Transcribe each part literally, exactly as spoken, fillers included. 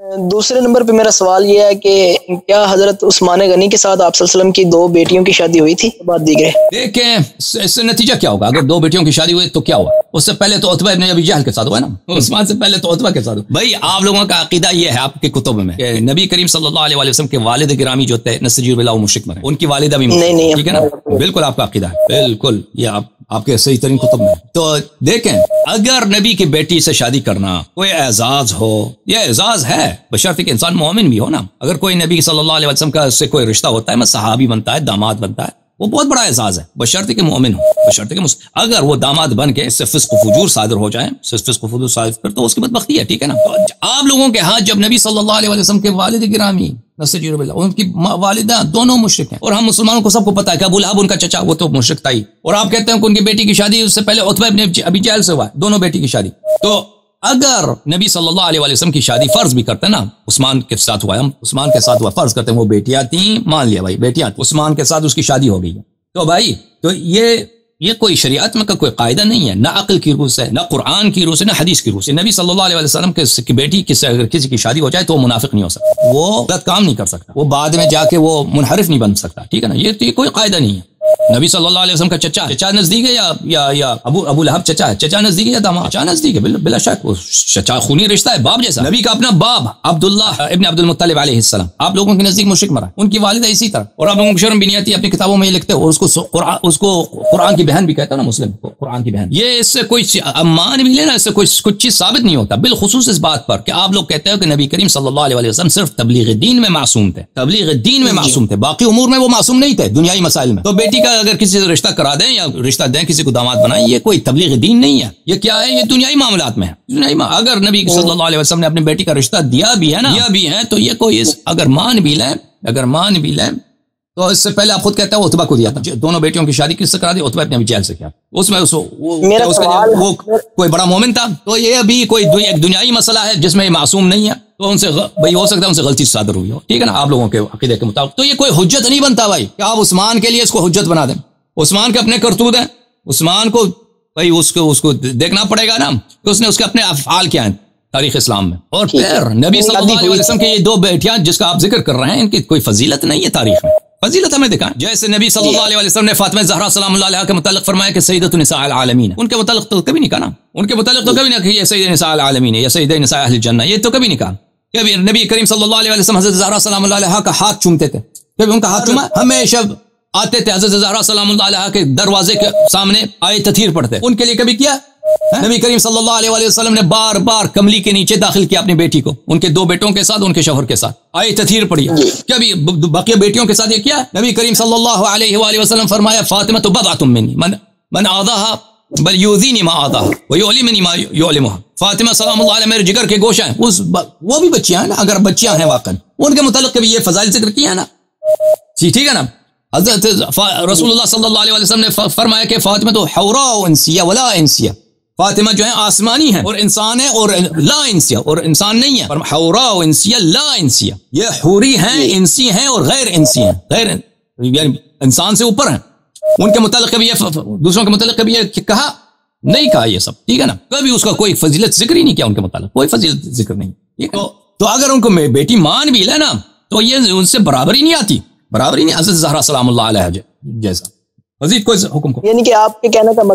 دوسرے نمبر پہ میرا سوال یہ ہے کہ کیا حضرت عثمان غنی کے ساتھ آپ صلی اللہ علیہ وسلم کی دو بیٹیوں کی شادی ہوئی تھی؟ بات دیگر دیکھیں اس سے نتیجہ کیا ہوگا اگر دو بیٹیوں کی شادی ہوئی تو کیا ہوا؟ اس سے پہلے تو عتبہ ابن ابی جہل کے ساتھ ہوا ہے نا، عثمان سے پہلے تو عتبہ کے ساتھ ہوا۔ بھائی آپ لوگوں کا عقیدہ یہ ہے آپ کے کتب میں کہ نبی کریم صلی اللہ علیہ وسلم کے والد گرامی جو تھے نستجیب اللہ مشرک میں ان کی والدہ بھی نہیں نہیں ٹھیک ہے نا، بالکل آپ کا عقیدہ ہے، بالکل یہ آپ آپ کے صحیح ترین کتب میں۔ تو دیکھیں اگر نبی کی بیٹی سے شادی کرنا کوئی اعزاز ہو، یہ اعزاز ہے بشرط کہ انسان مومن بھی ہو نا۔ اگر کوئی نبی صلی اللہ علیہ وسلم کا اس سے کوئی رشتہ ہوتا ہے میں صحابی بنتا ہے، داماد بنتا ہے، وہ بہت بڑا اعزاز ہے بشرط کہ مومن ہو، بشرط کہ مسلم۔ اگر وہ داماد بن کے اس سے فسق و فجور صادر ہو جائیں، فسق و فجور صادر کر تو اس کی بدبختی ہے، ٹھیک ہے نا۔ آپ لوگوں کے ہاں جب نبی صلی اللہ علیہ وسلم کے والد گرامی نستجیب اللہ ان کی والدہ دونوں مشرک ہیں، اور ہم مسلمانوں کو سب کو پتا ہے کہ ابو لہب ان کا چچا وہ تو مشرک تھا ہی، اور آپ کہتے ہیں کہ ان کی بیٹی کی شادی اس سے پہلے عتبہ ابن ابی جہل سے ہوا ہے، دونوں بیٹی کی شادی۔ تو اگر نبی صلی اللہ علیہ وسلم کی شادی فرض بھی کرتے ہیں نا، عثمان کے ساتھ ہوا ہے، ہم عثمان کے ساتھ ہوا فرض کرتے ہیں وہ بیٹیاں تھیں، مان لیا بھائی بیٹیاں، عثمان کے ساتھ اس کی شادی ہو گئی ہے، تو بھائی تو یہ یہ کوئی شریعت میں کا کوئی قاعدہ نہیں ہے، نہ عقل کی روح سے، نہ قرآن کی روح سے، نہ حدیث کی روح سے۔ نبی صلی اللہ علیہ وسلم کی بیٹی کسی اگر کسی کی شادی ہو جائے تو وہ منافق نہیں ہو سکتا، وہ غلط کام نہیں کر سکتا، وہ بعد میں جا کے وہ منحرف نہیں بن سکتا، ٹھیک ہے نا۔ یہ تو یہ کوئی قاعدہ نہیں ہے۔ نبی صلی اللہ علیہ وسلم کا چچا چچا نزدیک ہے یا یا یا ابو ابو لہب چچا ہے، چچا نزدیک ہے یا داماد چچا نزدیک ہے، بلا شک وہ چچا خونی رشتہ ہے، باپ جیسا۔ نبی کا اپنا باپ عبداللہ ابن عبد المطلب علیہ السلام آپ لوگوں کے نزدیک مشرک مرا، ان کی والدہ اسی طرح، اور آپ لوگوں کو شرم بھی نہیں آتی، اپنی کتابوں میں یہ لکھتے اور اس کو قرآن اس کو قرآن کی بہن بھی کہتا ہے نا، مسلم کو قرآن کی بہن۔ یہ اس سے کوئی امان بھی لینا، اس سے کوئی کچھ چیز ثابت نہیں ہوتا، بالخصوص اس بات پر کہ آپ لوگ کہتے ہو کہ نبی کریم صلی اللہ علیہ وسلم صرف تبلیغ دین میں معصوم تھے، تبلیغ دین میں معصوم تھے، باقی امور میں وہ معصوم نہیں تھے، دنیائی مسائل میں۔ تو بیٹی کا اگر کسی سے رشتہ کرا دیں یا رشتہ دیں، کسی کو داماد بنائیں، یہ کوئی تبلیغ دین نہیں ہے، یہ کیا ہے؟ یہ دنیائی معاملات میں ہے۔ دنیائی مع... اگر نبی صلی اللہ علیہ وسلم نے اپنی بیٹی کا رشتہ دیا بھی ہے نا، دیا بھی ہے تو یہ کوئی اس... اگر مان بھی لیں اگر مان بھی لیں تو اس سے پہلے آپ خود کہتے ہیں عتبہ کو دیا تھا، دونوں بیٹیوں کی شادی کس سے کرا دی؟ عتبہ ابن ابی جہل سے کیا، اس میں اس, وہ, اس کا وہ کوئی بڑا مومن تھا، تو یہ ابھی کوئی ایک دنیائی مسئلہ ہے جس میں یہ معصوم نہیں ہے، تو ان سے بھائی ہو سکتا ہے ان سے غلطی صادر ہوئی ہو، ٹھیک ہے نا، آپ لوگوں کے عقیدے کے مطابق۔ تو یہ کوئی حجت نہیں بنتا بھائی کہ آپ عثمان کے لیے اس کو حجت بنا دیں، عثمان کے اپنے کرتوت ہیں، عثمان کو بھائی اس کو اس کو دیکھنا پڑے گا نا کہ اس نے اس کے اپنے افعال کیا ہیں تاریخ اسلام میں۔ اور پھر نبی صلی اللہ علیہ وسلم کے یہ دو بیٹیاں جس کا آپ ذکر کر رہے ہیں، ان کی کوئی فضیلت نہیں ہے تاریخ میں، فضیلت ہمیں دکھائیں۔ جیسے نبی صلی اللہ علیہ وسلم نے فاطمہ زہرا سلام اللہ علیہا کے متعلق فرمایا کہ سیدۃ نساء العالمین، ان کے متعلق تو کبھی نہیں کہا نا، ان کے متعلق تو کبھی نہیں کہ یہ سید نساء العالمین ہے یا سید نساء اہل الجنہ، یہ تو کبھی نہیں کہا۔ کبھی نبی کریم صلی اللہ علیہ وسلم حضرت زہرا سلام اللہ علیہا کا ہاتھ چومتے تھے، کبھی ان کا ہاتھ چوما؟ ہمیشہ آتے تھے حضرت زہرا سلام اللہ علیہا کے دروازے کے سامنے آئے تطہیر پڑھتے، ان کے لیے کبھی کیا؟ نبی کریم صلی اللہ علیہ وسلم نے بار بار کملی کے نیچے داخل کیا اپنی بیٹی کو، ان کے دو بیٹوں کے ساتھ، ان کے شوہر کے ساتھ آئے تطہیر پڑھی، کبھی باقی بیٹیوں کے ساتھ یہ کیا؟ نبی کریم صلی اللہ علیہ وآلہ وسلم فرمایا فاطمہ تو بضعۃ منی من من آذاها بل یؤذینی ما آذاها ویعلمنی ما یعلمها، فاطمہ سلام اللہ علیہ میرے جگر کے گوشہ ہیں، اس وہ بھی بچیاں ہیں نا، اگر بچیاں ہیں واقعا ان کے متعلق کبھی یہ فضائل ذکر کیا ہے نا، ٹھیک ہے نا۔ حضرت رسول اللہ صلی اللہ علیہ وسلم نے فرمایا کہ فاطمہ تو حوراء انسیہ ولا انسیہ، فاطمہ جو ہے آسمانی ہے اور انسان ہے، اور لا انسیہ اور انسان نہیں ہے، حوراء انسیہ لا انسیہ، یہ حوری ہیں، انسی ہیں اور غیر انسی ہیں، غیر یعنی انسان سے اوپر ہیں، ان کے متعلق کبھی یہ دوسروں کے متعلق کبھی یہ کہا نہیں کہا، یہ سب ٹھیک ہے نا، کبھی اس کا کوئی فضیلت ذکر ہی نہیں کیا، ان کے متعلق کوئی فضیلت ذکر نہیں، ٹھیک ہے۔ تو اگر ان کو بیٹی مان بھی لے نا تو یہ ان سے برابری نہیں آتی، برابری نہیں حضرت زہرا سلام اللہ علیہ جیسا۔ مزید کوئی حکم کو؟ یعنی کہ آپ کے کہنے کا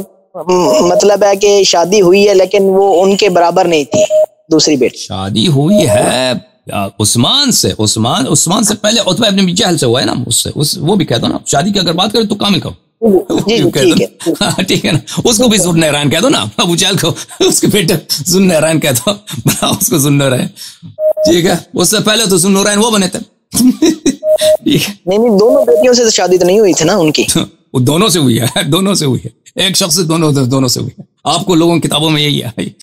مطلب ہے کہ شادی ہوئی ہے لیکن وہ ان کے برابر نہیں تھی دوسری بیٹی؟ شادی ہوئی ہے عثمان سے، عثمان عثمان سے پہلے عتبہ ابن ابی جہل سے ہوا ہے نا، اس سے اس وہ بھی کہتا نا، شادی کی اگر بات کریں تو کامل کہو، ٹھیک ہے نا، اس کو بھی ذو النورین کہہ دو نا، ابو جہل کو اس کے بیٹے ذو النورین کہہ دو، اس کو ذو النورین، ٹھیک ہے، اس سے پہلے تو ذو النورین وہ بنے تھے، نہیں نہیں دونوں بیٹیوں سے شادی تو نہیں ہوئی تھی نا ان کی، وہ دونوں سے ہوئی ہے، دونوں سے ہوئی ہے، ایک شخص سے دونوں دونوں سے ہوئی ہے، آپ کو لوگوں کی کتابوں میں یہی ہے۔